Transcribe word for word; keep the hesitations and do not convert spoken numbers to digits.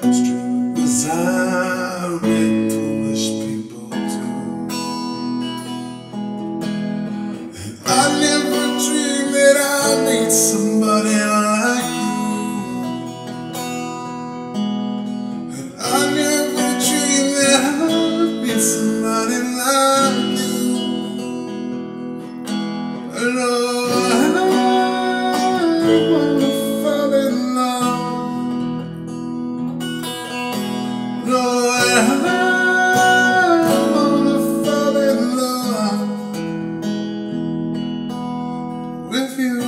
'Cause I make foolish people do. And I never dreamed that I'd meet somebody like you. And I never dreamed that I'd meet somebody like you. And oh, I wanna fall in love. No, I wanna fall in love with you.